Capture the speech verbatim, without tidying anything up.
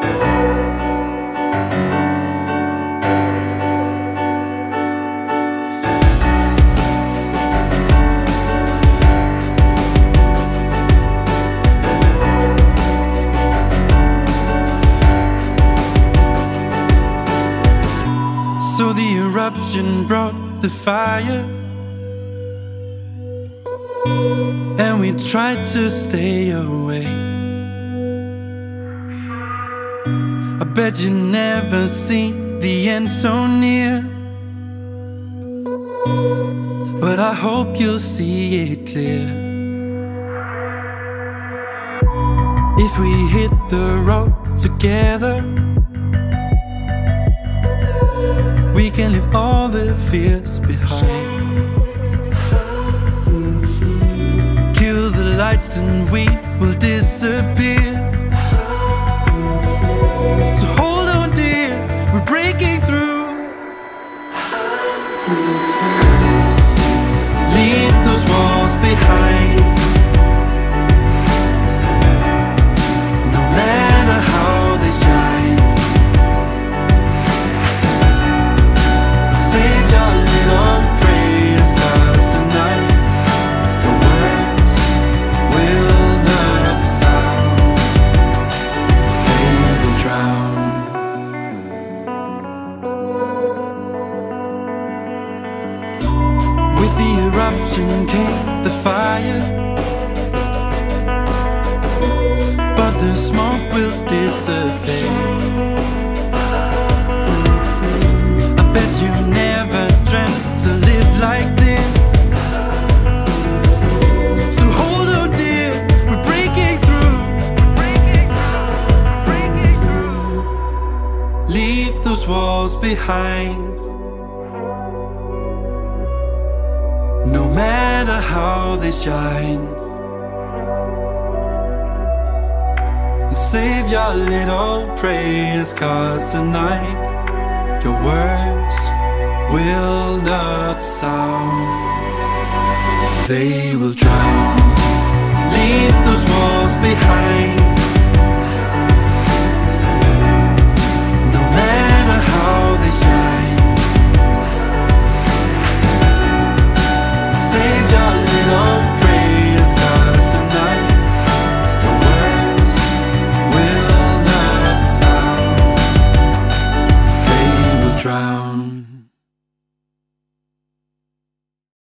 So the eruption brought the fire, and we tried to stay away. I bet you never seen the end so near, but I hope you'll see it clear. If we hit the road together, we can leave all the fears behind. Kill the lights and we will disappear. So hold on dear, we're breaking through. Leave those walls behind. No matter how they shine, save your little prayers, 'cause tonight your words will not sound. They will drown. With the eruption came the fire, but the smoke will disappear. I bet you never dreamt to live like this. So hold on dear, we're breaking through. Leave those walls behind. No matter how they shine, save your little prayers, 'cause tonight your words will not sound. They will drown. Leave those walls behind. No matter how they shine, save your little